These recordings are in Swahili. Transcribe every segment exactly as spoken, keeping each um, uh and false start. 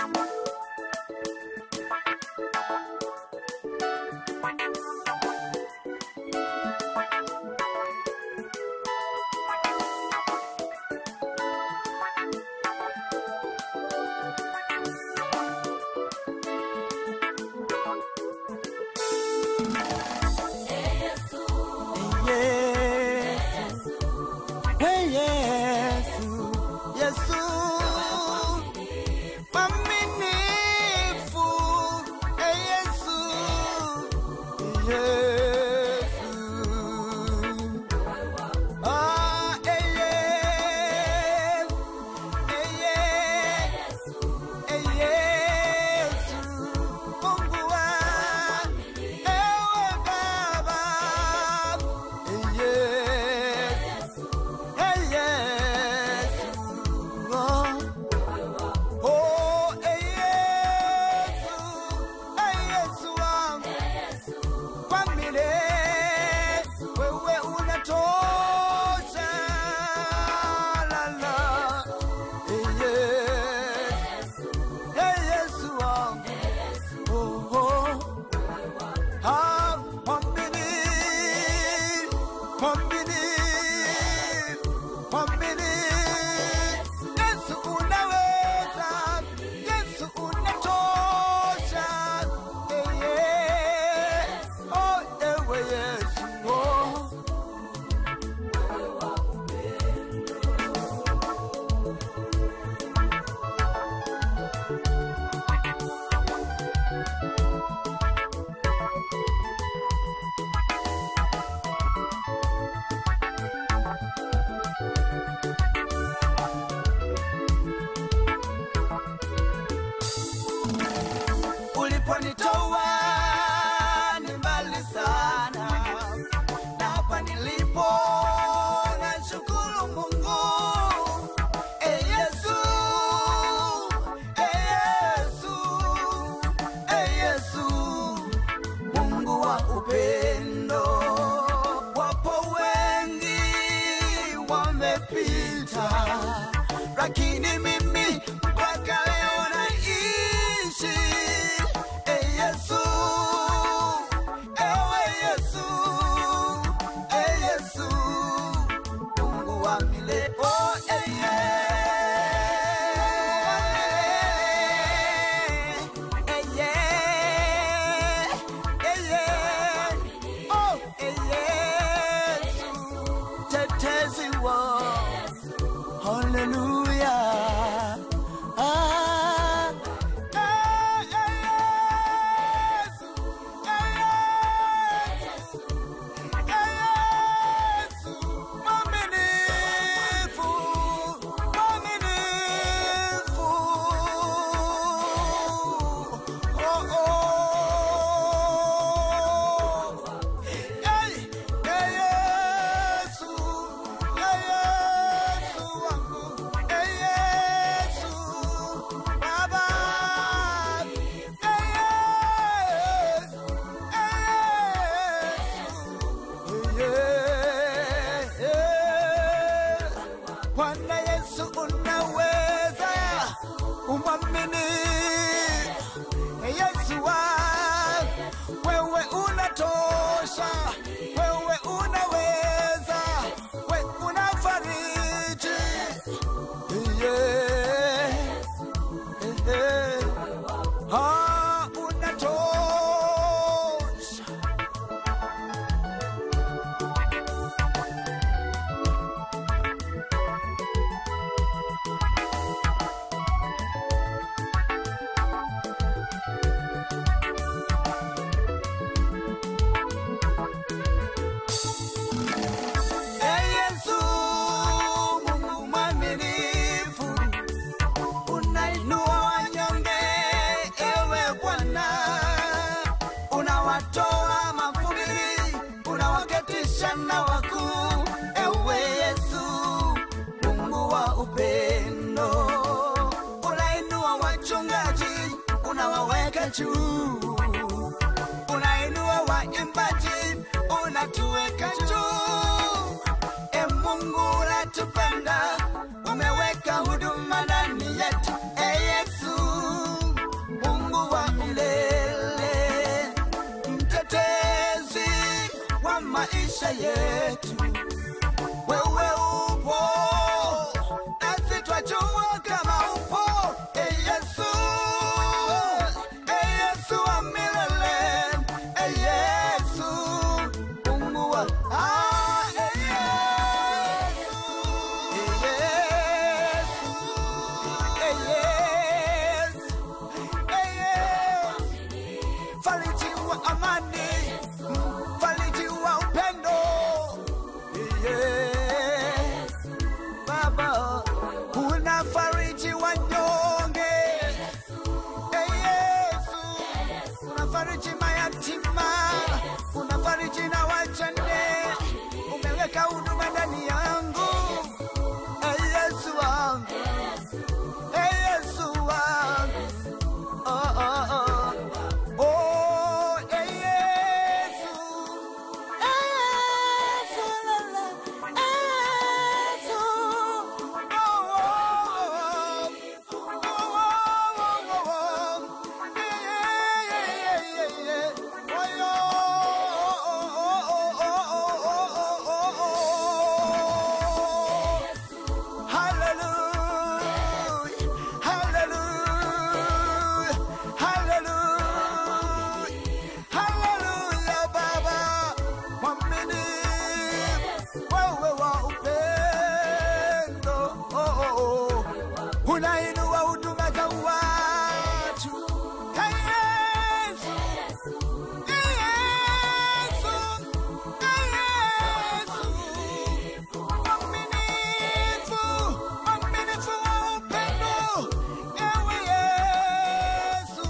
lakini mimi mpaka leo naishi. E Yesu, ewe Yesu, e Yesu, Mungu wa milele. Oh, e hallelujah. Ah, eh, eh, Yesu, eh, Yesu, eh, Yesu, mwaminifu, mwaminifu. Oh, oh. Hey, hey, Yesu, hey, Yesu wangu. Bwana Yesu unaweza, umwamini Yesu wa wewe unatosha, wewe unaweza, wewe unafariji. Yeah. Yeah. Ha, unatosha. Unawatoa mavumbi, unawaketisha na wakuu. Ewe Yesu, Mungu wa upendo, unainua wachungaji, unawaweka juu. Unainua waimbaji, unatuweka juu. E Mungu unatupenda, umeweka huduma ndani yetu. E Yesu, maisha yetu. Wewe upo, nasi twajua kama upo. Ee Yesu, Ee Yesu wa milele, Ee Yesu, Mungu wa ah, Ee Yesu, Ee Yesu, Ee Yesu, Ee Yesu, fariji wa amani, fariji wa upendo. Yes, Baba, unafariji wanyonge. Hey, Yesu, unafariji mayatima, unafariji na wajane. Umeweka huduma ndani yangu. Hey, Yesu wangu, hey, Yesu wangu. Oh, oh, oh. Oh, hey, Yesu. Hey, Yesu, la, la. Yesu. Oh, oh, oh. Oh, oh, oh, oh. Yeah, yeah, yeah, yeah, yeah. Oh, yo. Oh, oh, oh, oh, oh, oh, oh, oh. Hallelujah. Hallelujah. Hallelujah. Hallelujah, Baba. Mwaminifu, wewe wa upendo. Oh, oh, oh. Unainua huduma za watu. Hey, Yesu. Hey, Yesu. Hey, Yesu. Mwaminifu, mwaminifu wa upendo. Ewe Yesu.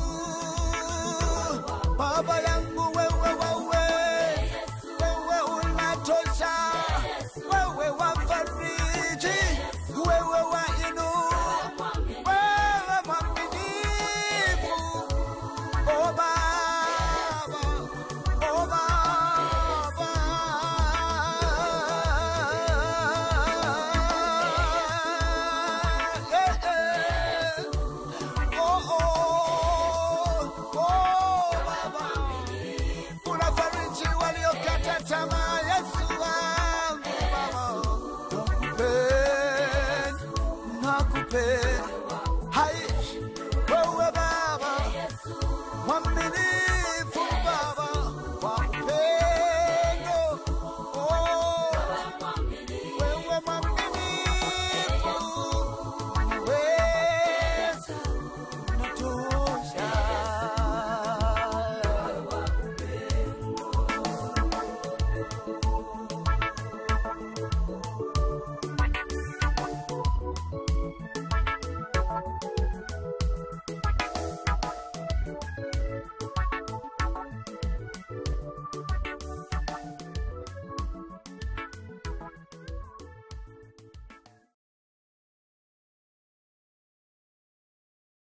Baba yangu, wewe wawe, wewe unatosha, wewe wafariji, wewe wainua, wewe mwaminifu. Oh Baba, oh Baba. Eh, eh. Oh, oh, oh, Baba. Unafariji waliokata tamaa, Yesu wangu, Baba. Nakupenda, nakupenda. Hai, wewe Baba, mwaminifu.